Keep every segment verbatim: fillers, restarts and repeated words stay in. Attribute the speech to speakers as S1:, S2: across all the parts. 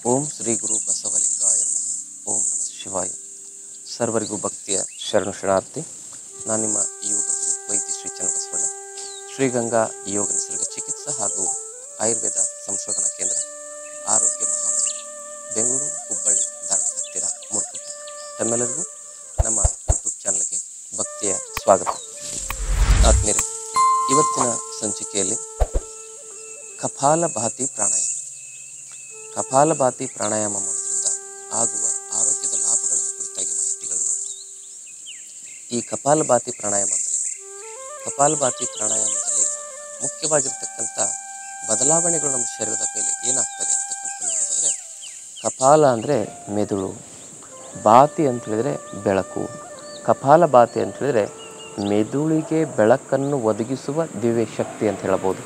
S1: ಓಂ ಶ್ರೀ ಗುರು ಬಸವಲಿಂಗಾಯ ನಮಃ. ಓಂ ನಮಃ ಶಿವಾಯ. ಸರ್ವರಿಗೂ ಭಕ್ತಿಯ ಶರಣು ಶರಣಾರ್ಥಿ. ನಾನು ನಿಮ್ಮ ಯೋಗ ಗುರು ವೈದ್ಯ ಶ್ರೀ ಚನ್ನಬಸವಣ್ಣ, ಶ್ರೀಗಂಗಾ ಯೋಗ ನಿಸರ್ಗ ಚಿಕಿತ್ಸಾ ಹಾಗೂ ಆಯುರ್ವೇದ ಸಂಶೋಧನಾ ಕೇಂದ್ರ, ಆರೋಗ್ಯ ಮಹಾಮನೆ, ಬೆಂಗಳೂರು, ಹುಬ್ಬಳ್ಳಿ, ಧಾರವಾಡ ಹತ್ತಿರ ಮೂರ್ಕಟ್ಟಿ. ತಮ್ಮೆಲ್ಲರಿಗೂ ನಮ್ಮ ಯೂಟ್ಯೂಬ್ ಚಾನಲ್ಗೆ ಭಕ್ತಿಯ ಸ್ವಾಗತ. ಆತ್ಮೀಯರೇ, ಇವತ್ತಿನ ಸಂಚಿಕೆಯಲ್ಲಿ ಕಪಾಲಭಾತಿ ಪ್ರಾಣಾಯಾಮ ಕಪಾಲಭಾತಿ ಪ್ರಾಣಾಯಾಮ ಮಾಡೋದ್ರಿಂದ ಆಗುವ ಆರೋಗ್ಯದ ಲಾಭಗಳನ್ನು ಕುರಿತಾಗಿ ಮಾಹಿತಿಗಳು ನೋಡಿ. ಈ ಕಪಾಲಭಾತಿ ಪ್ರಾಣಾಯಾಮ ಅಂದ್ರೇನು? ಕಪಾಲಭಾತಿ ಪ್ರಾಣಾಯಾಮದಲ್ಲಿ ಮುಖ್ಯವಾಗಿರ್ತಕ್ಕಂಥ ಬದಲಾವಣೆಗಳು ನಮ್ಮ ಶರೀರದ ಮೇಲೆ ಏನಾಗ್ತದೆ ಅಂತಕ್ಕಂಥ ನೋಡೋದಾದರೆ, ಕಪಾಲ ಅಂದರೆ ಮೆದುಳು, ಬಾತಿ ಅಂತ ಹೇಳಿದರೆ ಬೆಳಕು. ಕಪಾಲಭಾತಿ ಅಂತ ಹೇಳಿದರೆ ಮೆದುಳಿಗೆ ಬೆಳಕನ್ನು ಒದಗಿಸುವ ದಿವ್ಯ ಶಕ್ತಿ ಅಂತ ಹೇಳಬಹುದು.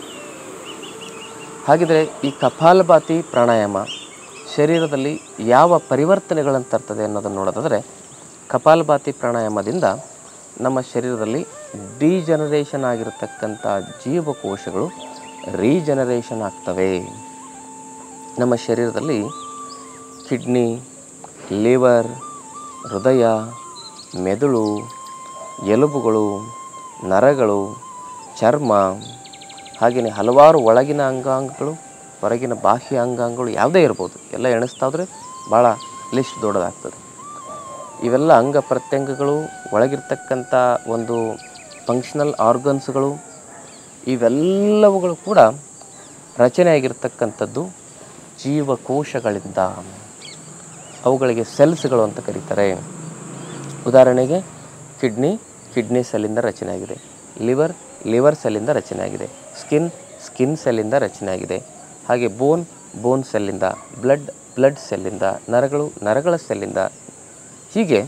S1: ಹಾಗಿದ್ರೆ ಈ ಕಪಾಲಭಾತಿ ಪ್ರಾಣಾಯಾಮ ಶರೀರದಲ್ಲಿ ಯಾವ ಪರಿವರ್ತನೆಗಳನ್ನು ತರ್ತದೆ ಅನ್ನೋದನ್ನು ನೋಡೋದಾದರೆ, ಕಪಾಲಭಾತಿ ಪ್ರಾಣಾಯಾಮದಿಂದ ನಮ್ಮ ಶರೀರದಲ್ಲಿ ಡಿಜನರೇಷನ್ ಆಗಿರತಕ್ಕಂಥ ಜೀವಕೋಶಗಳು ರೀಜನರೇಷನ್ ಆಗ್ತವೆ. ನಮ್ಮ ಶರೀರದಲ್ಲಿ ಕಿಡ್ನಿ, ಲಿವರ್, ಹೃದಯ, ಮೆದುಳು, ಎಲುಬುಗಳು, ನರಗಳು, ಚರ್ಮ, ಹಾಗೆಯೇ ಹಲವಾರು ಒಳಗಿನ ಅಂಗಾಂಗಗಳು, ಹೊರಗಿನ ಬಾಹ್ಯ ಅಂಗಾಂಗಗಳು ಯಾವುದೇ ಇರ್ಬೋದು, ಎಲ್ಲ ಎಣಿಸ್ತಾ ಹೋದರೆ ಭಾಳ ಲಿಸ್ಟ್ ದೊಡ್ಡದಾಗ್ತದೆ. ಇವೆಲ್ಲ ಅಂಗ ಪ್ರತ್ಯಂಗಗಳು, ಒಳಗಿರ್ತಕ್ಕಂಥ ಒಂದು ಫಂಕ್ಷನಲ್ ಆರ್ಗನ್ಸ್ಗಳು, ಇವೆಲ್ಲವುಗಳು ಕೂಡ ರಚನೆ ಆಗಿರ್ತಕ್ಕಂಥದ್ದು ಜೀವಕೋಶಗಳಿಂದ. ಅವುಗಳಿಗೆ ಸೆಲ್ಸ್ಗಳು ಅಂತ ಕರೀತಾರೆ. ಉದಾಹರಣೆಗೆ ಕಿಡ್ನಿ ಕಿಡ್ನಿ ಸೆಲ್ಲಿಂದ ರಚನೆ ಆಗಿದೆ, ಲಿವರ್ ಲಿವರ್ ಸೆಲ್ಲಿಂದ ರಚನೆ ಆಗಿದೆ, ಸ್ಕಿನ್ ಸ್ಕಿನ್ ಸೆಲ್ಲಿಂದ ರಚನೆ ಆಗಿದೆ, ಹಾಗೆ ಬೋನ್ ಬೋನ್ ಸೆಲ್ಲಿಂದ, ಬ್ಲಡ್ ಬ್ಲಡ್ ಸೆಲ್ಲಿಂದ, ನರಗಳು ನರಗಳ ಸೆಲ್ಲಿಂದ. ಹೀಗೆ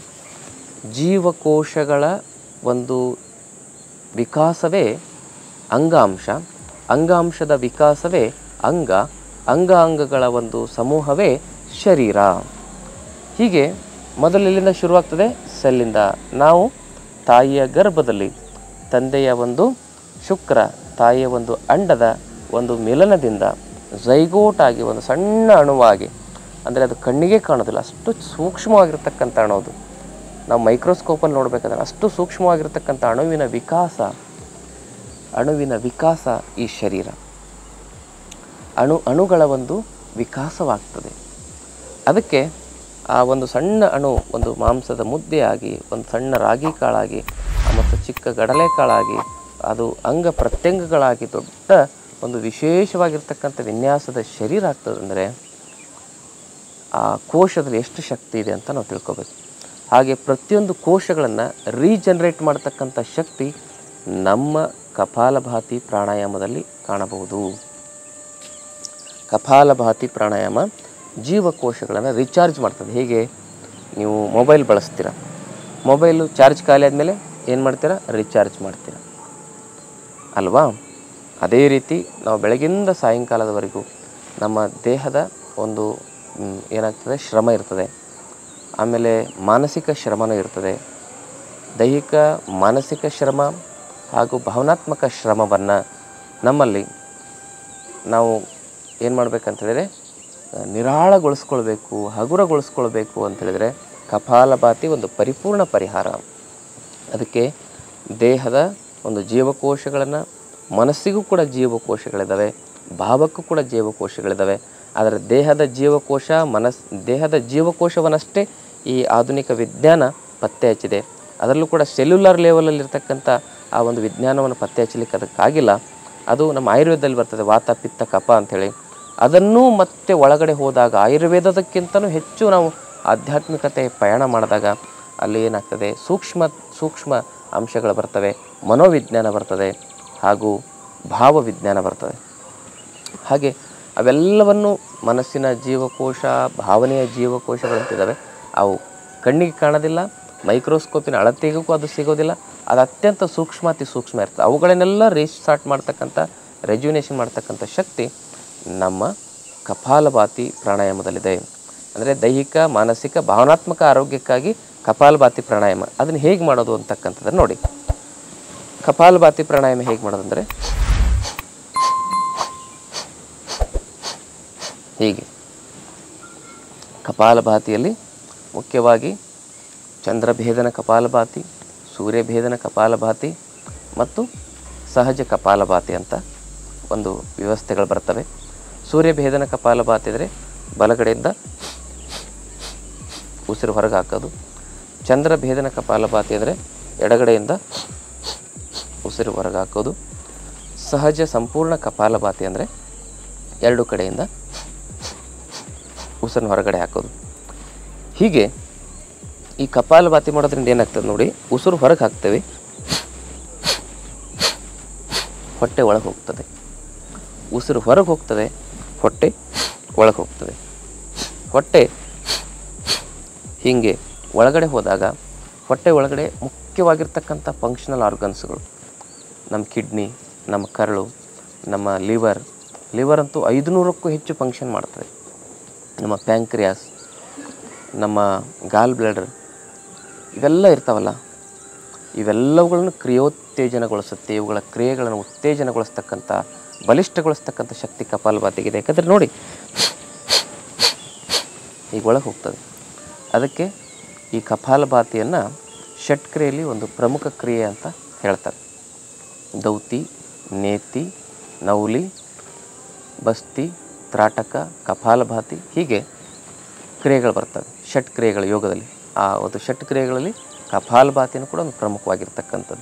S1: ಜೀವಕೋಶಗಳ ಒಂದು ವಿಕಾಸವೇ ಅಂಗಾಂಶ, ಅಂಗಾಂಶದ ವಿಕಾಸವೇ ಅಂಗ, ಅಂಗಾಂಗಗಳ ಒಂದು ಸಮೂಹವೇ ಶರೀರ. ಹೀಗೆ ಮೊದಲೆಲ್ಲಿಂದ ಶುರುವಾಗ್ತದೆ? ಸೆಲ್ಲಿಂದ. ನಾವು ತಾಯಿಯ ಗರ್ಭದಲ್ಲಿ ತಂದೆಯ ಒಂದು ಶುಕ್ರ, ತಾಯಿಯ ಒಂದು ಅಂಡದ ಒಂದು ಮಿಲನದಿಂದ ಝೈಗೋಟ್ ಆಗಿ ಒಂದು ಸಣ್ಣ ಅಣುವಾಗಿ, ಅಂದರೆ ಅದು ಕಣ್ಣಿಗೆ ಕಾಣೋದಿಲ್ಲ, ಅಷ್ಟು ಸೂಕ್ಷ್ಮವಾಗಿರ್ತಕ್ಕಂಥ ಅಣು ಅದು. ನಾವು ಮೈಕ್ರೋಸ್ಕೋಪಲ್ಲಿ ನೋಡಬೇಕಾದ್ರೆ ಅಷ್ಟು ಸೂಕ್ಷ್ಮವಾಗಿರ್ತಕ್ಕಂಥ ಅಣುವಿನ ವಿಕಾಸ ಅಣುವಿನ ವಿಕಾಸ ಈ ಶರೀರ. ಅಣು ಅಣುಗಳ ಒಂದು ವಿಕಾಸವಾಗ್ತದೆ. ಅದಕ್ಕೆ ಆ ಒಂದು ಸಣ್ಣ ಅಣು ಒಂದು ಮಾಂಸದ ಮುದ್ದೆಯಾಗಿ, ಒಂದು ಸಣ್ಣ ರಾಗಿ ಕಾಳಾಗಿ, ಮತ್ತು ಚಿಕ್ಕ ಗಡಲೆ ಕಾಳಾಗಿ, ಅದು ಅಂಗ ಪ್ರತ್ಯಂಗಗಳಾಗಿ ದೊಡ್ಡ ಒಂದು ವಿಶೇಷವಾಗಿರ್ತಕ್ಕಂಥ ವಿನ್ಯಾಸದ ಶರೀರ ಆಗ್ತದೆ. ಅಂದರೆ ಆ ಕೋಶದಲ್ಲಿ ಎಷ್ಟು ಶಕ್ತಿ ಇದೆ ಅಂತ ನಾವು ತಿಳ್ಕೊಬೇಕು. ಹಾಗೆ ಪ್ರತಿಯೊಂದು ಕೋಶಗಳನ್ನು ರೀಜನರೇಟ್ ಮಾಡ್ತಕ್ಕಂಥ ಶಕ್ತಿ ನಮ್ಮ ಕಪಾಲಭಾತಿ ಪ್ರಾಣಾಯಾಮದಲ್ಲಿ ಕಾಣಬಹುದು. ಕಪಾಲಭಾತಿ ಪ್ರಾಣಾಯಾಮ ಜೀವಕೋಶಗಳನ್ನು ರಿಚಾರ್ಜ್ ಮಾಡ್ತದೆ. ಹೇಗೆ? ನೀವು ಮೊಬೈಲ್ ಬಳಸ್ತೀರ, ಮೊಬೈಲು ಚಾರ್ಜ್ ಖಾಲಿ ಆದಮೇಲೆ ಏನು ಮಾಡ್ತೀರಾ? ರಿಚಾರ್ಜ್ ಮಾಡ್ತೀರ ಅಲ್ವಾ? ಅದೇ ರೀತಿ ನಾವು ಬೆಳಗಿಂದ ಸಾಯಂಕಾಲದವರೆಗೂ ನಮ್ಮ ದೇಹದ ಒಂದು ಏನಾಗ್ತದೆ, ಶ್ರಮ ಇರ್ತದೆ. ಆಮೇಲೆ ಮಾನಸಿಕ ಶ್ರಮನೂ ಇರ್ತದೆ. ದೈಹಿಕ ಮಾನಸಿಕ ಶ್ರಮ ಹಾಗೂ ಭಾವನಾತ್ಮಕ ಶ್ರಮವನ್ನು ನಮ್ಮಲ್ಲಿ ನಾವು ಏನು ಮಾಡಬೇಕಂತೇಳಿದರೆ ನಿರಾಳಗೊಳಿಸ್ಕೊಳ್ಬೇಕು, ಹಗುರಗೊಳಿಸ್ಕೊಳ್ಬೇಕು ಅಂತೇಳಿದರೆ ಕಪಾಲಭಾತಿ ಒಂದು ಪರಿಪೂರ್ಣ ಪರಿಹಾರ. ಅದಕ್ಕೆ ದೇಹದ ಒಂದು ಜೀವಕೋಶಗಳನ್ನು, ಮನಸ್ಸಿಗೂ ಕೂಡ ಜೀವಕೋಶಗಳಿದ್ದಾವೆ, ಭಾವಕ್ಕೂ ಕೂಡ ಜೀವಕೋಶಗಳಿದ್ದಾವೆ. ಆದರೆ ದೇಹದ ಜೀವಕೋಶ ಮನಸ್ ದೇಹದ ಜೀವಕೋಶವನ್ನಷ್ಟೇ ಈ ಆಧುನಿಕ ವಿಜ್ಞಾನ ಪತ್ತೆ ಹಚ್ಚಿದೆ. ಅದರಲ್ಲೂ ಕೂಡ ಸೆಲ್ಯುಲರ್ ಲೆವೆಲಲ್ಲಿರ್ತಕ್ಕಂಥ ಆ ಒಂದು ವಿಜ್ಞಾನವನ್ನು ಪತ್ತೆ ಹಚ್ಚಲಿಕ್ಕೆ ಅದಕ್ಕಾಗಿಲ್ಲ. ಅದು ನಮ್ಮ ಆಯುರ್ವೇದದಲ್ಲಿ ಬರ್ತದೆ, ವಾತ ಪಿತ್ತ ಕಫ ಅಂಥೇಳಿ. ಅದನ್ನೂ ಮತ್ತೆ ಒಳಗಡೆ ಹೋದಾಗ ಆಯುರ್ವೇದದಕ್ಕಿಂತಲೂ ಹೆಚ್ಚು ನಾವು ಆಧ್ಯಾತ್ಮಿಕತೆ ಪಯಣ ಮಾಡಿದಾಗ ಅಲ್ಲಿ ಏನಾಗ್ತದೆ, ಸೂಕ್ಷ್ಮ ಸೂಕ್ಷ್ಮ ಅಂಶಗಳು ಬರ್ತವೆ, ಮನೋವಿಜ್ಞಾನ ಬರ್ತದೆ, ಹಾಗೂ ಭಾವವಿಜ್ಞಾನ ಬರ್ತದೆ. ಹಾಗೆ ಅವೆಲ್ಲವನ್ನು ಮನಸ್ಸಿನ ಜೀವಕೋಶ, ಭಾವನೆಯ ಜೀವಕೋಶಗಳಂತಿದ್ದಾವೆ. ಅವು ಕಣ್ಣಿಗೆ ಕಾಣೋದಿಲ್ಲ, ಮೈಕ್ರೋಸ್ಕೋಪಿನ ಅಳತೆಗೂ ಅದು ಸಿಗೋದಿಲ್ಲ. ಅದು ಅತ್ಯಂತ ಸೂಕ್ಷ್ಮ, ಅತಿ ಸೂಕ್ಷ್ಮ ಇರ್ತದೆ. ಅವುಗಳನ್ನೆಲ್ಲ ರೀಸ್ಟಾರ್ಟ್ ಮಾಡ್ತಕ್ಕಂಥ, ರೆಜ್ಯುನೇಷನ್ ಮಾಡ್ತಕ್ಕಂಥ ಶಕ್ತಿ ನಮ್ಮ ಕಪಾಲಭಾತಿ ಪ್ರಾಣಾಯಾಮದಲ್ಲಿದೆ. ಅಂದರೆ ದೈಹಿಕ ಮಾನಸಿಕ ಭಾವನಾತ್ಮಕ ಆರೋಗ್ಯಕ್ಕಾಗಿ ಕಪಾಲಭಾತಿ ಪ್ರಾಣಾಯಾಮ. ಅದನ್ನು ಹೇಗೆ ಮಾಡೋದು ಅಂತಕ್ಕಂಥದ್ದನ್ನು ನೋಡಿ. ಕಪಾಲಭಾತಿ ಪ್ರಾಣಾಯಾಮ ಹೇಗೆ ಮಾಡೋದಂದರೆ ಹೀಗೆ ಕಪಾಲಭಾತಿಯಲ್ಲಿ ಮುಖ್ಯವಾಗಿ ಚಂದ್ರಭೇದನ ಕಪಾಲಭಾತಿ, ಸೂರ್ಯಭೇದನ ಕಪಾಲಭಾತಿ ಮತ್ತು ಸಹಜ ಕಪಾಲಭಾತಿ ಅಂತ ಒಂದು ವ್ಯವಸ್ಥೆಗಳು ಬರ್ತವೆ. ಸೂರ್ಯಭೇದನ ಕಪಾಲಭಾತಿ ಅಂದರೆ ಬಲಗಡೆಯಿಂದ ಉಸಿರು ಹೊರಗೆ ಹಾಕೋದು. ಚಂದ್ರಭೇದನ ಕಪಾಲಭಾತಿ ಅಂದರೆ ಎಡಗಡೆಯಿಂದ ಉಸಿರು ಹೊರಗೆ ಹಾಕೋದು. ಸಹಜ ಸಂಪೂರ್ಣ ಕಪಾಲಭಾತಿ ಅಂದರೆ ಎರಡು ಕಡೆಯಿಂದ ಉಸಿರನ್ನು ಹೊರಗಡೆ ಹಾಕೋದು. ಹೀಗೆ ಈ ಕಪಾಲಭಾತಿ ಮಾಡೋದ್ರಿಂದ ಏನಾಗ್ತದೆ ನೋಡಿ, ಉಸಿರು ಹೊರಗೆ ಹಾಕ್ತೇವೆ, ಹೊಟ್ಟೆ ಒಳಗೆ ಹೋಗ್ತದೆ. ಉಸಿರು ಹೊರಗೆ ಹೋಗ್ತದೆ, ಹೊಟ್ಟೆ ಒಳಗೆ ಹೋಗ್ತದೆ. ಹೊಟ್ಟೆ ಹೀಗೆ ಒಳಗಡೆ ಹೋದಾಗ ಹೊಟ್ಟೆ ಒಳಗಡೆ ಮುಖ್ಯವಾಗಿರ್ತಕ್ಕಂಥ ಫಂಕ್ಷನಲ್ ಆರ್ಗನ್ಸ್ಗಳು, ನಮ್ಮ ಕಿಡ್ನಿ, ನಮ್ಮ ಕರಳು, ನಮ್ಮ ಲಿವರ್ ಲಿವರ್ ಅಂತೂ ಐದುನೂರಕ್ಕೂ ಹೆಚ್ಚು ಫಂಕ್ಷನ್ ಮಾಡ್ತದೆ. ನಮ್ಮ ಪ್ಯಾಂಕ್ರಿಯಾಸ್, ನಮ್ಮ ಗಾಲ್ ಬ್ಲಾಡರ್ ಇವೆಲ್ಲ ಇರ್ತಾವಲ್ಲ, ಇವೆಲ್ಲವುಗಳನ್ನು ಕ್ರಿಯೋತ್ತೇಜನಗೊಳಿಸುತ್ತೆ. ಇವುಗಳ ಕ್ರಿಯೆಗಳನ್ನು ಉತ್ತೇಜನಗೊಳಿಸ್ತಕ್ಕಂಥ, ಬಲಿಷ್ಠಗೊಳಿಸ್ತಕ್ಕಂಥ ಶಕ್ತಿ ಕಪಾಲಭಾತಿಗಿದೆ. ಯಾಕಂದರೆ ನೋಡಿ, ಈಗ ಒಳಗೆ ಹೋಗ್ತದೆ. ಅದಕ್ಕೆ ಈ ಕಪಾಲಭಾತಿಯನ್ನು ಷಟ್ಕ್ರಿಯೆಯಲ್ಲಿ ಒಂದು ಪ್ರಮುಖ ಕ್ರಿಯೆ ಅಂತ ಹೇಳ್ತಾರೆ. ದೌತಿ, ನೇತಿ, ನೌಲಿ, ಬಸ್ತಿ, ತ್ರಾಟಕ, ಕಪಾಲಭಾತಿ ಹೀಗೆ ಕ್ರಿಯೆಗಳು ಬರ್ತವೆ ಷಟ್ ಕ್ರಿಯೆಗಳ ಯೋಗದಲ್ಲಿ. ಆ ಒಂದು ಷಟ್ ಕ್ರಿಯೆಗಳಲ್ಲಿ ಕಪಾಲಭಾತಿನೂ ಕೂಡ ಒಂದು ಪ್ರಮುಖವಾಗಿರ್ತಕ್ಕಂಥದ್ದು.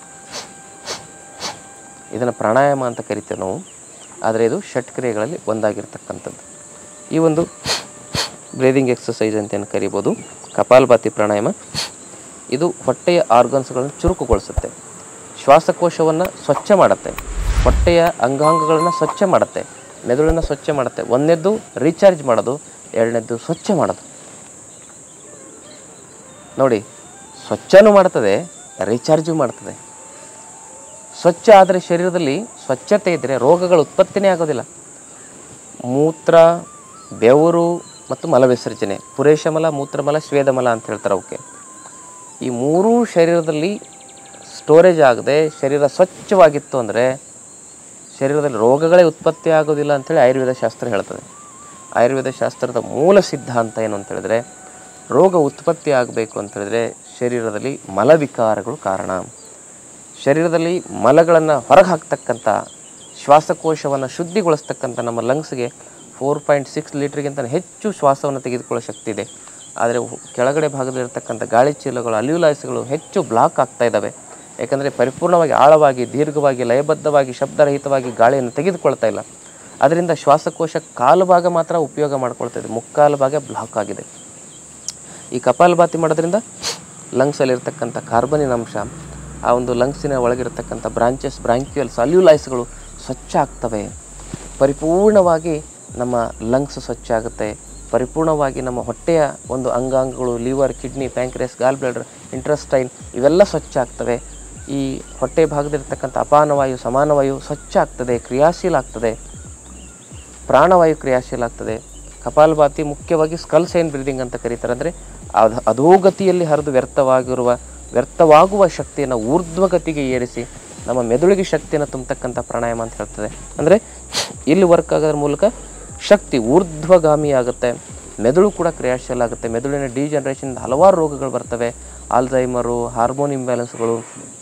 S1: ಇದನ್ನು ಪ್ರಾಣಾಯಾಮ ಅಂತ ಕರಿತೇವೆ ನಾವು, ಆದರೆ ಇದು ಷಟ್ ಕ್ರಿಯೆಗಳಲ್ಲಿ ಒಂದಾಗಿರ್ತಕ್ಕಂಥದ್ದು. ಈ ಒಂದು ಬ್ರೀದಿಂಗ್ ಎಕ್ಸಸೈಸ್ ಅಂತ ಏನು ಕರಿಬೋದು, ಕಪಾಲಭಾತಿ ಪ್ರಾಣಾಯಾಮ, ಇದು ಹೊಟ್ಟೆಯ ಆರ್ಗನ್ಸ್ಗಳನ್ನು ಚುರುಕುಗೊಳಿಸುತ್ತೆ, ಶ್ವಾಸಕೋಶವನ್ನು ಸ್ವಚ್ಛ ಮಾಡುತ್ತೆ, ಹೊಟ್ಟೆಯ ಅಂಗಾಂಗಗಳನ್ನು ಸ್ವಚ್ಛ ಮಾಡುತ್ತೆ, ಮೆದುಳನ್ನು ಸ್ವಚ್ಛ ಮಾಡುತ್ತೆ. ಒಂದನೇದ್ದು ರೀಚಾರ್ಜ್ ಮಾಡೋದು, ಎರಡನೇದ್ದು ಸ್ವಚ್ಛ ಮಾಡೋದು. ನೋಡಿ, ಸ್ವಚ್ಛನೂ ಮಾಡ್ತದೆ, ರೀಚಾರ್ಜು ಮಾಡ್ತದೆ. ಸ್ವಚ್ಛ ಆದರೆ ಶರೀರದಲ್ಲಿ ಸ್ವಚ್ಛತೆ ಇದ್ದರೆ ರೋಗಗಳ ಉತ್ಪತ್ತಿನೇ ಆಗೋದಿಲ್ಲ. ಮೂತ್ರ, ಬೆವರು ಮತ್ತು ಮಲವಿಸರ್ಜನೆ, ಪುರೇಶಮಲ, ಮೂತ್ರಮಲ, ಸ್ವೇದಮಲ ಅಂತ ಹೇಳ್ತಾರೆ ಅವಕ್ಕೆ. ಈ ಮೂರೂ ಶರೀರದಲ್ಲಿ ಸ್ಟೋರೇಜ್ ಆಗದೆ ಶರೀರ ಸ್ವಚ್ಛವಾಗಿತ್ತು ಅಂದರೆ ಶರೀರದಲ್ಲಿ ರೋಗಗಳೇ ಉತ್ಪತ್ತಿ ಆಗೋದಿಲ್ಲ ಅಂಥೇಳಿ ಆಯುರ್ವೇದ ಶಾಸ್ತ್ರ ಹೇಳ್ತದೆ. ಆಯುರ್ವೇದ ಶಾಸ್ತ್ರದ ಮೂಲ ಸಿದ್ಧಾಂತ ಏನು ಅಂತ ಹೇಳಿದ್ರೆ, ರೋಗ ಉತ್ಪತ್ತಿ ಆಗಬೇಕು ಅಂತ ಹೇಳಿದ್ರೆ ಶರೀರದಲ್ಲಿ ಮಲವಿಕಾರಗಳು ಕಾರಣ. ಶರೀರದಲ್ಲಿ ಮಲಗಳನ್ನು ಹೊರಗೆ ಹಾಕ್ತಕ್ಕಂಥ, ಶ್ವಾಸಕೋಶವನ್ನು ಶುದ್ಧಿಗೊಳಿಸ್ತಕ್ಕಂಥ ನಮ್ಮ ಲಂಗ್ಸ್ಗೆ ಫೋರ್ ಪಾಯಿಂಟ್ ಸಿಕ್ಸ್ ಲೀಟ್ರಿಗಿಂತ ಹೆಚ್ಚು ಶ್ವಾಸವನ್ನು ತೆಗೆದುಕೊಳ್ಳೋ ಶಕ್ತಿ ಇದೆ. ಆದರೆ ಕೆಳಗಡೆ ಭಾಗದಲ್ಲಿರ್ತಕ್ಕಂಥ ಗಾಳಿ ಚೀಲಗಳು, ಅಲ್ಯೂಲಾಯ್ಸ್ಗಳು ಹೆಚ್ಚು ಬ್ಲಾಕ್ ಆಗ್ತಾ ಇದ್ದಾವೆ. ಯಾಕಂದರೆ ಪರಿಪೂರ್ಣವಾಗಿ ಆಳವಾಗಿ, ದೀರ್ಘವಾಗಿ, ಲಯಬದ್ಧವಾಗಿ, ಶಬ್ದರಹಿತವಾಗಿ ಗಾಳಿಯನ್ನು ತೆಗೆದುಕೊಳ್ತಾ ಇಲ್ಲ. ಅದರಿಂದ ಶ್ವಾಸಕೋಶ ಕಾಲು ಭಾಗ ಮಾತ್ರ ಉಪಯೋಗ ಮಾಡ್ಕೊಳ್ತಾ ಇದೆ, ಮುಕ್ಕಾಲು ಭಾಗ ಬ್ಲಾಕ್ ಆಗಿದೆ. ಈ ಕಪಾಲಭಾತಿ ಮಾಡೋದ್ರಿಂದ ಲಂಗ್ಸಲ್ಲಿರ್ತಕ್ಕಂಥ ಕಾರ್ಬನಿನ ಅಂಶ, ಆ ಒಂದು ಲಂಗ್ಸಿನ ಒಳಗಿರ್ತಕ್ಕಂಥ ಬ್ರಾಂಚಸ್, ಬ್ರಾಂಕ್ಯುಯಲ್ಸ್, ಅಲ್ಯೂಲಾಯ್ಸ್ಗಳು ಸ್ವಚ್ಛ ಆಗ್ತವೆ. ಪರಿಪೂರ್ಣವಾಗಿ ನಮ್ಮ ಲಂಗ್ಸ್ ಸ್ವಚ್ಛ ಆಗುತ್ತೆ. ಪರಿಪೂರ್ಣವಾಗಿ ನಮ್ಮ ಹೊಟ್ಟೆಯ ಒಂದು ಅಂಗಾಂಗಗಳು, liver, kidney, pancreas, gall bladder, intestine ಇವೆಲ್ಲ ಸ್ವಚ್ಛ ಆಗ್ತವೆ. ಈ ಹೊಟ್ಟೆ ಭಾಗದಲ್ಲಿರ್ತಕ್ಕಂಥ ಅಪಾನವಾಯು, ಸಮಾನವಾಯು ಸ್ವಚ್ಛ ಆಗ್ತದೆ, ಕ್ರಿಯಾಶೀಲ ಆಗ್ತದೆ, ಪ್ರಾಣವಾಯು ಕ್ರಿಯಾಶೀಲ ಆಗ್ತದೆ. ಕಪಾಲಭಾತಿ ಮುಖ್ಯವಾಗಿ ಸ್ಕಲ್ ಸೈನ್ ಬ್ರೀದಿಂಗ್ ಅಂತ ಕರೀತಾರೆ. ಅಂದರೆ ಅದು ಅಧೋಗತಿಯಲ್ಲಿ ಹರಿದು ವ್ಯರ್ಥವಾಗಿರುವ ವ್ಯರ್ಥವಾಗುವ ಶಕ್ತಿಯನ್ನು ಊರ್ಧ್ವಗತಿಗೆ ಏರಿಸಿ ನಮ್ಮ ಮೆದುಳಿಗೆ ಶಕ್ತಿಯನ್ನು ತುಂಬತಕ್ಕಂಥ ಪ್ರಾಣಾಯಾಮ ಅಂತ ಹೇಳ್ತದೆ. ಅಂದರೆ ಇಲ್ಲಿ ವರ್ಕ್ ಆಗೋದ್ರ ಮೂಲಕ ಶಕ್ತಿ ಊರ್ಧ್ವಗಾಮಿ ಆಗುತ್ತೆ, ಮೆದುಳು ಕೂಡ ಕ್ರಿಯಾಶೀಲ ಆಗುತ್ತೆ. ಮೆದುಳಿನ ಡಿಜನರೇಷನ್ ಹಲವಾರು ರೋಗಗಳು ಬರ್ತವೆ, ಆಲ್ಝೈಮರು, ಹಾರ್ಮೋನ್ ಇಂಬ್ಯಾಲೆನ್ಸ್ಗಳು,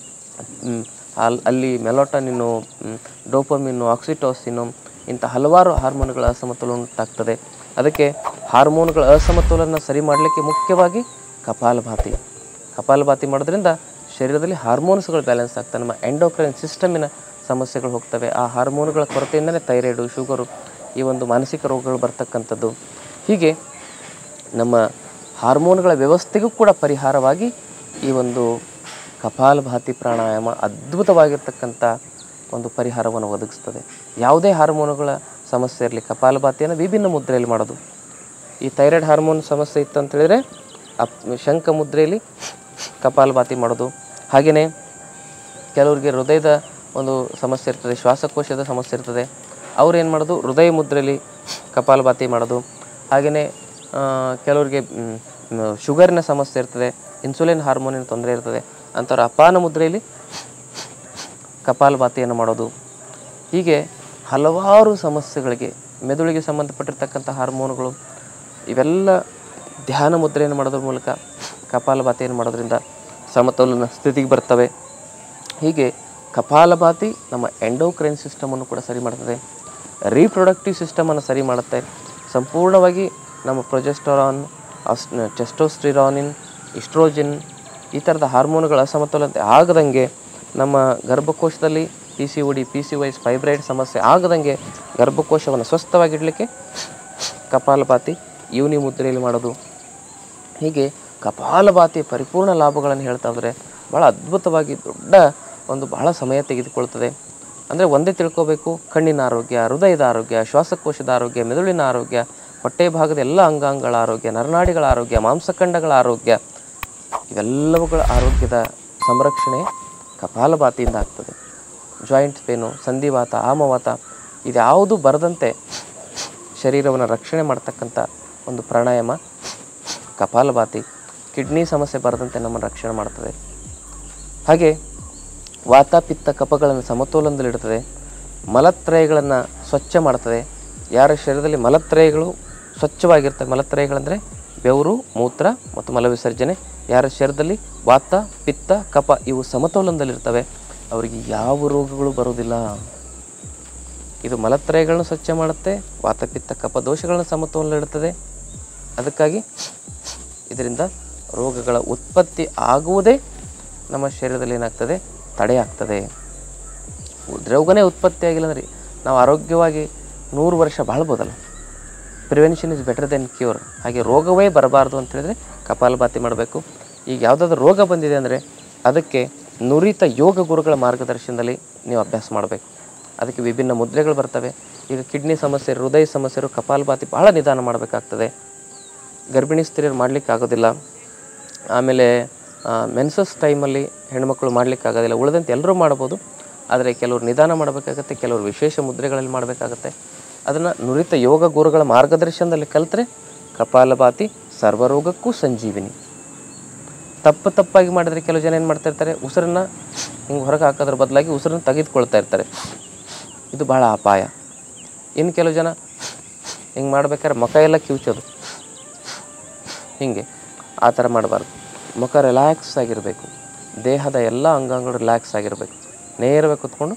S1: ಅಲ್ಲಿ ಅಲ್ಲಿ ಮೆಲೋಟನಿನ್ನು, ಡೋಪಮಿನ್ನು, ಆಕ್ಸಿಟೋಸಿನ್ನು ಇಂಥ ಹಲವಾರು ಹಾರ್ಮೋನ್ಗಳ ಅಸಮತೋಲನ ಉಂಟಾಗ್ತದೆ. ಅದಕ್ಕೆ ಹಾರ್ಮೋನ್ಗಳ ಅಸಮತೋಲನ ಸರಿ ಮಾಡಲಿಕ್ಕೆ ಮುಖ್ಯವಾಗಿ ಕಪಾಲಭಾತಿ ಕಪಾಲಭಾತಿ ಮಾಡೋದ್ರಿಂದ ಶರೀರದಲ್ಲಿ ಹಾರ್ಮೋನ್ಸ್ಗಳು ಬ್ಯಾಲೆನ್ಸ್ ಆಗ್ತವೆ. ನಮ್ಮ ಎಂಡೋಕ್ರೈನ್ ಸಿಸ್ಟಮಿನ ಸಮಸ್ಯೆಗಳು ಹೋಗ್ತವೆ. ಆ ಹಾರ್ಮೋನ್ಗಳ ಕೊರತೆಯಿಂದಲೇ ಥೈರಾಯ್ಡು, ಶುಗರು, ಈ ಒಂದು ಮಾನಸಿಕ ರೋಗಗಳು ಬರ್ತಕ್ಕಂಥದ್ದು. ಹೀಗೆ ನಮ್ಮ ಹಾರ್ಮೋನ್ಗಳ ವ್ಯವಸ್ಥೆಗೂ ಕೂಡ ಪರಿಹಾರವಾಗಿ ಈ ಒಂದು ಕಪಾಲಭಾತಿ ಪ್ರಾಣಾಯಾಮ ಅದ್ಭುತವಾಗಿರ್ತಕ್ಕಂಥ ಒಂದು ಪರಿಹಾರವನ್ನು ಒದಗಿಸ್ತದೆ. ಯಾವುದೇ ಹಾರ್ಮೋನುಗಳ ಸಮಸ್ಯೆ ಇರಲಿ, ಕಪಾಲಭಾತಿಯನ್ನು ವಿಭಿನ್ನ ಮುದ್ರೆಯಲ್ಲಿ ಮಾಡೋದು. ಈ ಥೈರಾಯ್ಡ್ ಹಾರ್ಮೋನ್ ಸಮಸ್ಯೆ ಇತ್ತು ಅಂತ ಹೇಳಿದರೆ ಅಪ್ ಶಂಖ ಮುದ್ರೆಯಲ್ಲಿ ಕಪಾಲಭಾತಿ ಮಾಡೋದು. ಹಾಗೆಯೇ ಕೆಲವರಿಗೆ ಹೃದಯದ ಒಂದು ಸಮಸ್ಯೆ ಇರ್ತದೆ, ಶ್ವಾಸಕೋಶದ ಸಮಸ್ಯೆ ಇರ್ತದೆ, ಅವ್ರು ಏನು ಮಾಡೋದು, ಹೃದಯ ಮುದ್ರೆಯಲ್ಲಿ ಕಪಾಲಭಾತಿ ಮಾಡೋದು. ಹಾಗೆಯೇ ಕೆಲವರಿಗೆ ಶುಗರಿನ ಸಮಸ್ಯೆ ಇರ್ತದೆ, ಇನ್ಸುಲಿನ್ ಹಾರ್ಮೋನಿನ ತೊಂದರೆ ಇರ್ತದೆ, ಅಂಥವ್ರು ಅಪಾನ ಮುದ್ರೆಯಲ್ಲಿ ಕಪಾಲಭಾತಿಯನ್ನು ಮಾಡೋದು. ಹೀಗೆ ಹಲವಾರು ಸಮಸ್ಯೆಗಳಿಗೆ ಮೆದುಳಿಗೆ ಸಂಬಂಧಪಟ್ಟಿರ್ತಕ್ಕಂಥ ಹಾರ್ಮೋನುಗಳು, ಇವೆಲ್ಲ ಧ್ಯಾನ ಮುದ್ರೆಯನ್ನು ಮಾಡೋದ್ರ ಮೂಲಕ ಕಪಾಲಭಾತಿಯನ್ನು ಮಾಡೋದ್ರಿಂದ ಸಮತೋಲನ ಸ್ಥಿತಿಗೆ ಬರ್ತವೆ. ಹೀಗೆ ಕಪಾಲಭಾತಿ ನಮ್ಮ ಎಂಡೋಕ್ರೈನ್ ಸಿಸ್ಟಮನ್ನು ಕೂಡ ಸರಿ ಮಾಡ್ತದೆ, ರೀಪ್ರೊಡಕ್ಟಿವ್ ಸಿಸ್ಟಮನ್ನು ಸರಿ ಮಾಡುತ್ತೆ, ಸಂಪೂರ್ಣವಾಗಿ ನಮ್ಮ ಪ್ರೊಜೆಸ್ಟರಾನ್, ಅಸ್ ಟೆಸ್ಟೋಸ್ಟಿರಾನಿನ್, ಇಸ್ಟ್ರೋಜಿನ್ ಈ ಥರದ ಹಾರ್ಮೋನುಗಳ ಅಸಮತೋಲನತೆ ಆಗದಂಗೆ, ನಮ್ಮ ಗರ್ಭಕೋಶದಲ್ಲಿ P C O D, P C ವೈಸ್, ಫೈಬ್ರೈಡ್ ಸಮಸ್ಯೆ ಆಗದಂಗೆ ಗರ್ಭಕೋಶವನ್ನು ಸ್ವಸ್ಥವಾಗಿಡಲಿಕ್ಕೆ ಕಪಾಲಭಾತಿ ಯೋನಿ ಮುದ್ರೆಯಲ್ಲಿ ಮಾಡೋದು. ಹೀಗೆ ಕಪಾಲಭಾತಿ ಪರಿಪೂರ್ಣ ಲಾಭಗಳನ್ನು ಹೇಳ್ತಾ ಹೋದರೆ ಭಾಳ ಅದ್ಭುತವಾಗಿ ದೊಡ್ಡ ಒಂದು ಬಹಳ ಸಮಯ ತೆಗೆದುಕೊಳ್ತದೆ. ಅಂದರೆ ಒಂದೇ ತಿಳ್ಕೋಬೇಕು, ಕಣ್ಣಿನ ಆರೋಗ್ಯ, ಹೃದಯದ ಆರೋಗ್ಯ, ಶ್ವಾಸಕೋಶದ ಆರೋಗ್ಯ, ಮೆದುಳಿನ ಆರೋಗ್ಯ, ಹೊಟ್ಟೆ ಭಾಗದ ಎಲ್ಲ ಅಂಗಾಂಗಗಳ ಆರೋಗ್ಯ, ನರನಾಡಿಗಳ ಆರೋಗ್ಯ, ಮಾಂಸಖಂಡಗಳ ಆರೋಗ್ಯ, ಇವೆಲ್ಲವುಗಳ ಆರೋಗ್ಯದ ಸಂರಕ್ಷಣೆ ಕಪಾಲಭಾತಿಯಿಂದ ಆಗ್ತದೆ. ಜಾಯಿಂಟ್ ಪೇನು, ಸಂಧಿವಾತ, ಆಮವಾತ ಇದ್ಯಾವುದು ಬರದಂತೆ ಶರೀರವನ್ನು ರಕ್ಷಣೆ ಮಾಡ್ತಕ್ಕಂಥ ಒಂದು ಪ್ರಾಣಾಯಾಮ ಕಪಾಲಭಾತಿ. ಕಿಡ್ನಿ ಸಮಸ್ಯೆ ಬರದಂತೆ ನಮ್ಮನ್ನು ರಕ್ಷಣೆ ಮಾಡ್ತದೆ. ಹಾಗೆ ವಾತ ಪಿತ್ತ ಕಫಗಳನ್ನು ಸಮತೋಲನದಲ್ಲಿಡ್ತದೆ, ಮಲತ್ರಯಗಳನ್ನು ಸ್ವಚ್ಛ ಮಾಡ್ತದೆ. ಯಾರ ಶರೀರದಲ್ಲಿ ಮಲತ್ರಯಗಳು ಸ್ವಚ್ಛವಾಗಿರ್ತವೆ, ಮಲತ್ರಯಗಳಂದರೆ ಬೆವರು, ಮೂತ್ರ ಮತ್ತು ಮಲವಿಸರ್ಜನೆ, ಯಾರ ಶರೀರದಲ್ಲಿ ವಾತ ಪಿತ್ತ ಕಫ ಇವು ಸಮತೋಲನದಲ್ಲಿರ್ತವೆ ಅವರಿಗೆ ಯಾವ ರೋಗಗಳು ಬರೋದಿಲ್ಲ. ಇದು ಮಲತ್ರಯಗಳನ್ನು ಸ್ವಚ್ಛ ಮಾಡುತ್ತೆ, ವಾತ ಪಿತ್ತ ಕಫ ದೋಷಗಳನ್ನು ಸಮತೋಲನದಲ್ಲಿಡ್ತದೆ. ಅದಕ್ಕಾಗಿ ಇದರಿಂದ ರೋಗಗಳ ಉತ್ಪತ್ತಿ ಆಗುವುದೇ ನಮ್ಮ ಶರೀರದಲ್ಲಿ ಏನಾಗ್ತದೆ, ತಡೆಯಾಗ್ತದೆ. ರೋಗನೇ ಉತ್ಪತ್ತಿ ಆಗಿಲ್ಲ ಅಂದರೆ ನಾವು ಆರೋಗ್ಯವಾಗಿ ನೂರು ವರ್ಷ ಬಾಳ್ಬೋದಲ್ಲ. Prevention is better than cure. ಹಾಗೆ ರೋಗವೇ ಬರಬಾರ್ದು ಅಂತ ಹೇಳಿದ್ರೆ ಕಪಾಲಭಾತಿ ಮಾಡಬೇಕು. ಈಗ ಯಾವುದಾದ್ರೂ ರೋಗ ಬಂದಿದೆ ಅಂದರೆ ಅದಕ್ಕೆ ನುರಿತ ಯೋಗ ಗುರುಗಳ ಮಾರ್ಗದರ್ಶನದಲ್ಲಿ ನೀವು ಅಭ್ಯಾಸ ಮಾಡಬೇಕು. ಅದಕ್ಕೆ ವಿಭಿನ್ನ ಮುದ್ರೆಗಳು ಬರ್ತವೆ. ಈಗ ಕಿಡ್ನಿ ಸಮಸ್ಯೆ, ಹೃದಯ ಸಮಸ್ಯೆರು ಕಪಾಲಭಾತಿ ಭಾಳ ನಿಧಾನ ಮಾಡಬೇಕಾಗ್ತದೆ. ಗರ್ಭಿಣಿ ಸ್ತ್ರೀಯರು ಮಾಡಲಿಕ್ಕೆ ಆಗೋದಿಲ್ಲ. ಆಮೇಲೆ ಮೆನ್ಸಸ್ ಟೈಮಲ್ಲಿ ಹೆಣ್ಮಕ್ಳು ಮಾಡಲಿಕ್ಕೆ ಆಗೋದಿಲ್ಲ. ಉಳಿದಂತೆ ಎಲ್ಲರೂ ಮಾಡ್ಬೋದು, ಆದರೆ ಕೆಲವರು ನಿಧಾನ ಮಾಡಬೇಕಾಗತ್ತೆ, ಕೆಲವರು ವಿಶೇಷ ಮುದ್ರೆಗಳಲ್ಲಿ ಮಾಡಬೇಕಾಗತ್ತೆ. ಅದನ್ನು ನುರಿತ ಯೋಗ ಗುರುಗಳ ಮಾರ್ಗದರ್ಶನದಲ್ಲಿ ಕಲಿತ್ರೆ ಕಪಾಲಭಾತಿ ಸರ್ವರೋಗಕ್ಕೂ ಸಂಜೀವಿನಿ. ತಪ್ಪು ತಪ್ಪಾಗಿ ಮಾಡಿದರೆ ಕೆಲವು ಜನ ಏನು ಮಾಡ್ತಾ ಇರ್ತಾರೆ, ಉಸಿರನ್ನು ಹಿಂಗೆ ಹೊರಗೆ ಹಾಕೋದ್ರ ಬದಲಾಗಿ ಉಸಿರನ್ನು ತೆಗೆದುಕೊಳ್ತಾ ಇರ್ತಾರೆ. ಇದು ಭಾಳ ಅಪಾಯ. ಇನ್ನು ಕೆಲವು ಜನ ಹಿಂಗೆ ಮಾಡ್ಬೇಕಾದ್ರೆ ಮುಖ ಎಲ್ಲ ಕಿವುಚೋದು, ಹೀಗೆ ಆ ಥರ ಮಾಡಬಾರ್ದು. ಮುಖ ರಿಲ್ಯಾಕ್ಸ್ ಆಗಿರಬೇಕು, ದೇಹದ ಎಲ್ಲ ಅಂಗಾಂಗಗಳು ರಿಲ್ಯಾಕ್ಸ್ ಆಗಿರಬೇಕು. ನೇರವಾಗಿ ಕೂತ್ಕೊಂಡು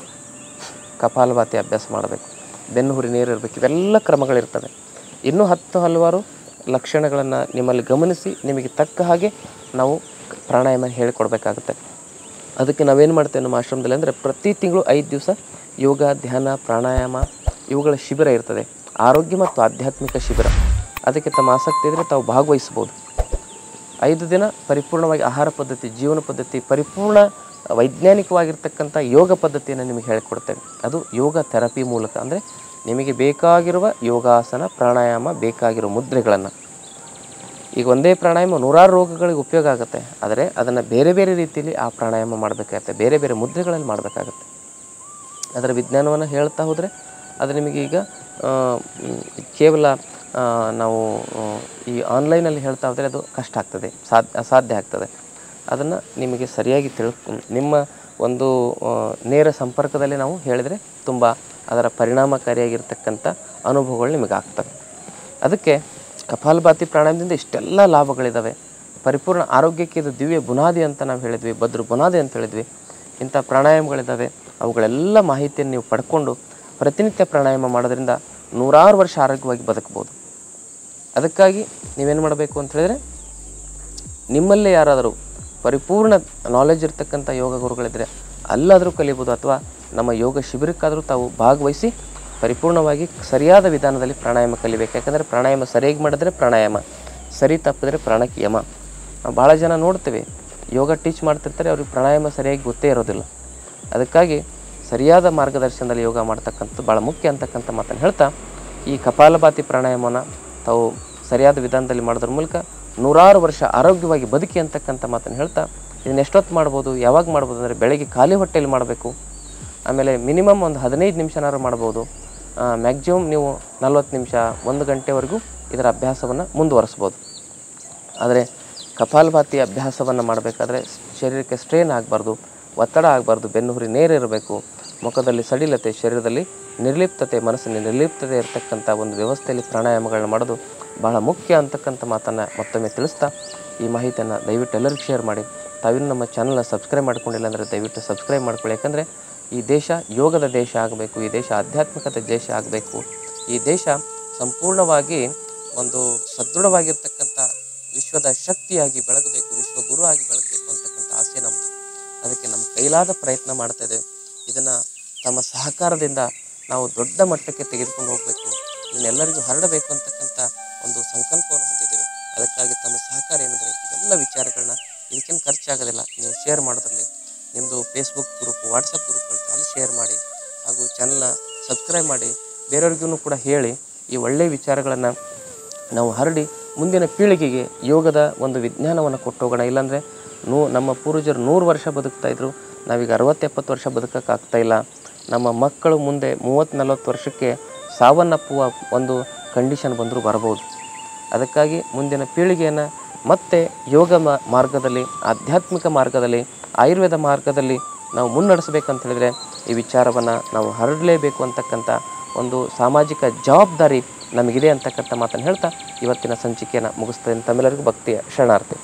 S1: ಕಪಾಲಭಾತಿ ಅಭ್ಯಾಸ ಮಾಡಬೇಕು. ಬೆನ್ನು ಹುರಿ ನೇರಿರಬೇಕು. ಇವೆಲ್ಲ ಕ್ರಮಗಳಿರ್ತವೆ. ಇನ್ನೂ ಹತ್ತು ಹಲವಾರು ಲಕ್ಷಣಗಳನ್ನು ನಿಮ್ಮಲ್ಲಿ ಗಮನಿಸಿ ನಿಮಗೆ ತಕ್ಕ ಹಾಗೆ ನಾವು ಪ್ರಾಣಾಯಾಮ ಹೇಳಿಕೊಡ್ಬೇಕಾಗುತ್ತೆ. ಅದಕ್ಕೆ ನಾವೇನು ಮಾಡ್ತೇವೆ ನಮ್ಮ ಆಶ್ರಮದಲ್ಲಿ ಅಂದರೆ ಪ್ರತಿ ತಿಂಗಳು ಐದು ದಿವಸ ಯೋಗ, ಧ್ಯಾನ, ಪ್ರಾಣಾಯಾಮ ಇವುಗಳ ಶಿಬಿರ ಇರ್ತದೆ. ಆರೋಗ್ಯ ಮತ್ತು ಆಧ್ಯಾತ್ಮಿಕ ಶಿಬಿರ. ಅದಕ್ಕೆ ತಮ್ಮ ಆಸಕ್ತಿ ಇದ್ದರೆ ತಾವು ಭಾಗವಹಿಸ್ಬೋದು. ಐದು ದಿನ ಪರಿಪೂರ್ಣವಾಗಿ ಆಹಾರ ಪದ್ಧತಿ, ಜೀವನ ಪದ್ಧತಿ, ಪರಿಪೂರ್ಣ ವೈಜ್ಞಾನಿಕವಾಗಿರ್ತಕ್ಕಂಥ ಯೋಗ ಪದ್ಧತಿಯನ್ನು ನಿಮಗೆ ಹೇಳಿಕೊಡ್ತೇವೆ. ಅದು ಯೋಗ ಥೆರಪಿ ಮೂಲಕ, ಅಂದರೆ ನಿಮಗೆ ಬೇಕಾಗಿರುವ ಯೋಗಾಸನ, ಪ್ರಾಣಾಯಾಮ, ಬೇಕಾಗಿರೋ ಮುದ್ರೆಗಳನ್ನು. ಈಗ ಒಂದೇ ಪ್ರಾಣಾಯಾಮ ನೂರಾರು ರೋಗಗಳಿಗೆ ಉಪಯೋಗ ಆಗುತ್ತೆ, ಆದರೆ ಅದನ್ನು ಬೇರೆ ಬೇರೆ ರೀತಿಯಲ್ಲಿ ಆ ಪ್ರಾಣಾಯಾಮ ಮಾಡಬೇಕಾಗುತ್ತೆ, ಬೇರೆ ಬೇರೆ ಮುದ್ರೆಗಳಲ್ಲಿ ಮಾಡಬೇಕಾಗತ್ತೆ. ಅದರ ವಿಜ್ಞಾನವನ್ನು ಹೇಳ್ತಾ ಹೋದರೆ ಅದು ನಿಮಗೆ ಈಗ ಕೇವಲ ನಾವು ಈ ಆನ್ಲೈನಲ್ಲಿ ಹೇಳ್ತಾ ಹೋದರೆ ಅದು ಕಷ್ಟ ಆಗ್ತದೆ, ಸಾಧ್ಯ ಅಸಾಧ್ಯ ಆಗ್ತದೆ. ಅದನ್ನು ನಿಮಗೆ ಸರಿಯಾಗಿ ತಿಳ್ ನಿಮ್ಮ ಒಂದು ನೇರ ಸಂಪರ್ಕದಲ್ಲಿ ನಾವು ಹೇಳಿದರೆ ತುಂಬ ಅದರ ಪರಿಣಾಮಕಾರಿಯಾಗಿರ್ತಕ್ಕಂಥ ಅನುಭವಗಳು ನಿಮಗೆ ಆಗ್ತವೆ. ಅದಕ್ಕೆ ಕಪಾಲಭಾತಿ ಪ್ರಾಣಾಯಾಮದಿಂದ ಇಷ್ಟೆಲ್ಲ ಲಾಭಗಳಿದ್ದಾವೆ. ಪರಿಪೂರ್ಣ ಆರೋಗ್ಯಕ್ಕೆ ಇದು ದಿವ್ಯ ಬುನಾದಿ ಅಂತ ನಾವು ಹೇಳಿದ್ವಿ, ಭದ್ರ ಬುನಾದಿ ಅಂತ ಹೇಳಿದ್ವಿ. ಇಂಥ ಪ್ರಾಣಾಯಾಮಗಳಿದ್ದಾವೆ. ಅವುಗಳೆಲ್ಲ ಮಾಹಿತಿಯನ್ನು ನೀವು ಪಡ್ಕೊಂಡು ಪ್ರತಿನಿತ್ಯ ಪ್ರಾಣಾಯಾಮ ಮಾಡೋದ್ರಿಂದ ನೂರಾರು ವರ್ಷ ಆರೋಗ್ಯವಾಗಿ ಬದುಕ್ಬೋದು. ಅದಕ್ಕಾಗಿ ನೀವೇನು ಮಾಡಬೇಕು ಅಂತ ಹೇಳಿದ್ರೆ, ನಿಮ್ಮಲ್ಲೇ ಯಾರಾದರೂ ಪರಿಪೂರ್ಣ ನಾಲೆಜ್ ಇರ್ತಕ್ಕಂಥ ಯೋಗ ಗುರುಗಳಿದ್ದರೆ ಅಲ್ಲಾದರೂ ಕಲಿಬೋದು, ಅಥವಾ ನಮ್ಮ ಯೋಗ ಶಿಬಿರಕ್ಕಾದರೂ ತಾವು ಭಾಗವಹಿಸಿ ಪರಿಪೂರ್ಣವಾಗಿ ಸರಿಯಾದ ವಿಧಾನದಲ್ಲಿ ಪ್ರಾಣಾಯಾಮ ಕಲಿಬೇಕು. ಯಾಕಂದರೆ ಪ್ರಾಣಾಯಾಮ ಸರಿಯಾಗಿ ಮಾಡಿದ್ರೆ ಪ್ರಾಣಾಯಾಮ, ಸರಿ ತಪ್ಪಿದ್ರೆ ಪ್ರಾಣಕ್ಕೆ ಯಮ. ನಾವು ಭಾಳ ಜನ ನೋಡ್ತೇವೆ ಯೋಗ ಟೀಚ್ ಮಾಡ್ತಿರ್ತಾರೆ, ಅವ್ರಿಗೆ ಪ್ರಾಣಾಯಾಮ ಸರಿಯಾಗಿ ಗೊತ್ತೇ ಇರೋದಿಲ್ಲ. ಅದಕ್ಕಾಗಿ ಸರಿಯಾದ ಮಾರ್ಗದರ್ಶನದಲ್ಲಿ ಯೋಗ ಮಾಡ್ತಕ್ಕಂಥದ್ದು ಭಾಳ ಮುಖ್ಯ ಅಂತಕ್ಕಂಥ ಮಾತನ್ನು ಹೇಳ್ತಾ, ಈ ಕಪಾಲಭಾತಿ ಪ್ರಾಣಾಯಾಮವನ್ನು ತಾವು ಸರಿಯಾದ ವಿಧಾನದಲ್ಲಿ ಮಾಡೋದ್ರ ಮೂಲಕ ನೂರಾರು ವರ್ಷ ಆರೋಗ್ಯವಾಗಿ ಬದುಕಿ ಅಂತಕ್ಕಂಥ ಮಾತನ್ನು ಹೇಳ್ತಾ, ಇದನ್ನು ಎಷ್ಟೊತ್ತು ಮಾಡ್ಬೋದು, ಯಾವಾಗ ಮಾಡ್ಬೋದು ಅಂದರೆ ಬೆಳಗ್ಗೆ ಖಾಲಿ ಹೊಟ್ಟೆಯಲ್ಲಿ ಮಾಡಬೇಕು. ಆಮೇಲೆ ಮಿನಿಮಮ್ ಒಂದು ಹದಿನೈದು ನಿಮಿಷನಾರು ಮಾಡ್ಬೋದು. ಮ್ಯಾಕ್ಸಿಮಮ್ ನೀವು ನಲ್ವತ್ತು ನಿಮಿಷ ಒಂದು ಗಂಟೆವರೆಗೂ ಇದರ ಅಭ್ಯಾಸವನ್ನು ಮುಂದುವರಿಸ್ಬೋದು. ಆದರೆ ಕಪಾಲಭಾತಿ ಅಭ್ಯಾಸವನ್ನು ಮಾಡಬೇಕಾದ್ರೆ ಶರೀರಕ್ಕೆ ಸ್ಟ್ರೇನ್ ಆಗಬಾರ್ದು, ಒತ್ತಡ ಆಗಬಾರ್ದು, ಬೆನ್ನು ಹುರಿ ನೇರಿರಬೇಕು, ಮುಖದಲ್ಲಿ ಸಡಿಲತೆ, ಶರೀರದಲ್ಲಿ ನಿರ್ಲಿಪ್ತತೆ, ಮನಸ್ಸಿನ ನಿರ್ಲಿಪ್ತತೆ ಇರತಕ್ಕಂಥ ಒಂದು ವ್ಯವಸ್ಥೆಯಲ್ಲಿ ಪ್ರಾಣಾಯಾಮಗಳನ್ನ ಮಾಡೋದು ಬಹಳ ಮುಖ್ಯ ಅಂತಕ್ಕಂಥ ಮಾತನ್ನು ಮತ್ತೊಮ್ಮೆ ತಿಳಿಸ್ತಾ ಈ ಮಾಹಿತಿಯನ್ನು ದಯವಿಟ್ಟು ಎಲ್ಲರಿಗೂ ಶೇರ್ ಮಾಡಿ. ತಾವಿನ್ನೂ ನಮ್ಮ ಚಾನಲ್ನ ಸಬ್ಸ್ಕ್ರೈಬ್ ಮಾಡ್ಕೊಂಡಿಲ್ಲ ಅಂದರೆ ದಯವಿಟ್ಟು ಸಬ್ಸ್ಕ್ರೈಬ್ ಮಾಡ್ಕೊಳ್ಳಿ. ಯಾಕಂದರೆ ಈ ದೇಶ ಯೋಗದ ದೇಶ ಆಗಬೇಕು, ಈ ದೇಶ ಆಧ್ಯಾತ್ಮಿಕತೆ ದೇಶ ಆಗಬೇಕು, ಈ ದೇಶ ಸಂಪೂರ್ಣವಾಗಿ ಒಂದು ಸದೃಢವಾಗಿರ್ತಕ್ಕಂಥ ವಿಶ್ವದ ಶಕ್ತಿಯಾಗಿ ಬೆಳಗಬೇಕು, ವಿಶ್ವಗುರು ಆಗಿ ಬೆಳಗಬೇಕು ಅಂತಕ್ಕಂಥ ಆಸೆ ನಮ್ಮದು. ಅದಕ್ಕೆ ನಮ್ಮ ಕೈಲಾದ ಪ್ರಯತ್ನ ಮಾಡ್ತಾ ಇದ್ದೇವೆ. ಇದನ್ನು ತಮ್ಮ ಸಹಕಾರದಿಂದ ನಾವು ದೊಡ್ಡ ಮಟ್ಟಕ್ಕೆ ತೆಗೆದುಕೊಂಡು ಹೋಗಬೇಕು, ಇದನ್ನೆಲ್ಲರಿಗೂ ಹರಡಬೇಕು ಅಂತಕ್ಕಂಥ ಒಂದು ಸಂಕಲ್ಪವನ್ನು ಹೊಂದಿದ್ದೇವೆ. ಅದಕ್ಕಾಗಿ ತಮ್ಮ ಸಹಕಾರ ಏನೆಂದರೆ ಇವೆಲ್ಲ ವಿಚಾರಗಳನ್ನ ಇದಕ್ಕೇನು ಖರ್ಚಾಗೋದಿಲ್ಲ, ನೀವು ಶೇರ್ ಮಾಡೋದ್ರಲ್ಲಿ ನಿಮ್ಮದು ಫೇಸ್ಬುಕ್ ಗ್ರೂಪ್, ವಾಟ್ಸಪ್ ಗ್ರೂಪ್ ಇರುತ್ತೆ, ಅಲ್ಲಿ ಶೇರ್ ಮಾಡಿ. ಹಾಗೂ ಚಾನಲ್ನ ಸಬ್ಸ್ಕ್ರೈಬ್ ಮಾಡಿ, ಬೇರೆಯವ್ರಿಗೂ ಕೂಡ ಹೇಳಿ. ಈ ಒಳ್ಳೆಯ ವಿಚಾರಗಳನ್ನು ನಾವು ಹರಡಿ ಮುಂದಿನ ಪೀಳಿಗೆಗೆ ಯೋಗದ ಒಂದು ವಿಜ್ಞಾನವನ್ನು ಕೊಟ್ಟು ಹೋಗೋಣ. ಇಲ್ಲಾಂದರೆ ನೂ ನಮ್ಮ ಪೂರ್ವಜರು ನೂರು ವರ್ಷ ಬದುಕ್ತಾಯಿದ್ರು, ನಾವೀಗ ಅರವತ್ತು ಎಪ್ಪತ್ತು ವರ್ಷ ಬದುಕೋಕ್ಕಾಗ್ತಾಯಿಲ್ಲ. ನಮ್ಮ ಮಕ್ಕಳು ಮುಂದೆ ಮೂವತ್ತು ನಲ್ವತ್ತು ವರ್ಷಕ್ಕೆ ಸಾವನ್ನಪ್ಪುವ ಒಂದು ಕಂಡೀಷನ್ ಬಂದರೂ ಬರಬಹುದು. ಅದಕ್ಕಾಗಿ ಮುಂದಿನ ಪೀಳಿಗೆಯನ್ನು ಮತ್ತೆ ಯೋಗ ಮಾರ್ಗದಲ್ಲಿ, ಆಧ್ಯಾತ್ಮಿಕ ಮಾರ್ಗದಲ್ಲಿ, ಆಯುರ್ವೇದ ಮಾರ್ಗದಲ್ಲಿ ನಾವು ಮುನ್ನಡೆಸಬೇಕಂತ ಹೇಳಿದರೆ ಈ ವಿಚಾರವನ್ನು ನಾವು ಹರಡಲೇಬೇಕು ಅಂತಕ್ಕಂಥ ಒಂದು ಸಾಮಾಜಿಕ ಜವಾಬ್ದಾರಿ ನಮಗಿದೆ ಅಂತಕ್ಕಂಥ ಮಾತನ್ನು ಹೇಳ್ತಾ ಇವತ್ತಿನ ಸಂಚಿಕೆಯನ್ನು ಮುಗಿಸ್ತೇನೆ. ತಮ್ಮೆಲ್ಲರಿಗೂ ಭಕ್ತಿಯ ಶರಣಾರ್ಥಿ.